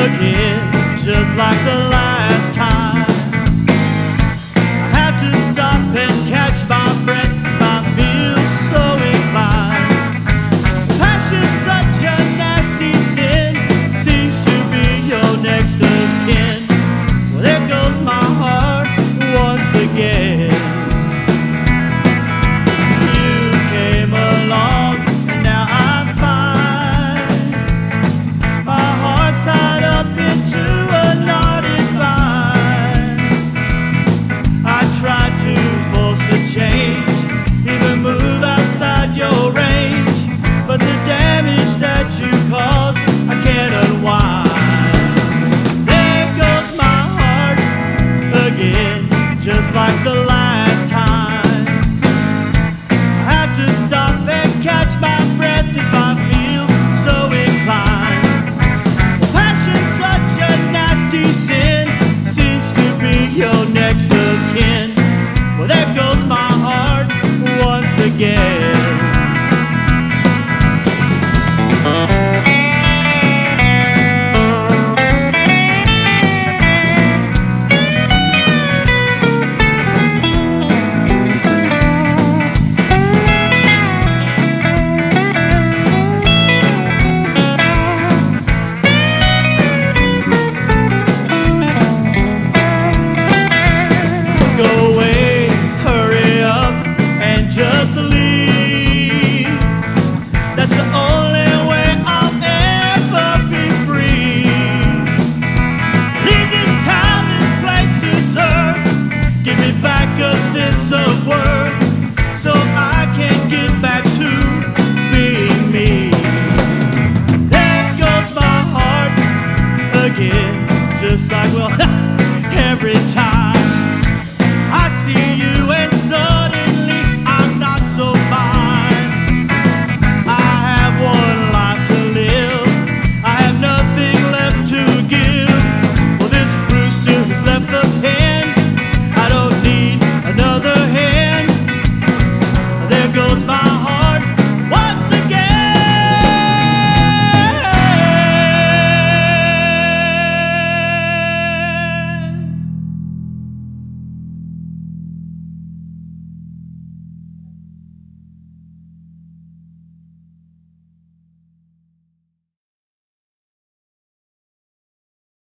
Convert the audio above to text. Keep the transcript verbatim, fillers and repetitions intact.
again, just like the last time. I have to stop and catch my breath if I feel so inclined. Passion's such a nasty sin, seems to be your next of kin. Well, there goes my heart once again. You came along and now I'm fine. My heart's tied up into a knotted vine. I tried to force a change, even move outside your range, but the damage that you caused I can't unwind. There goes my heart again, just like the last time. I have to stop and catch my breath if I feel so inclined. Well, passion's such a nasty sin, seems to be your next of kin. Well, there goes my heart once again.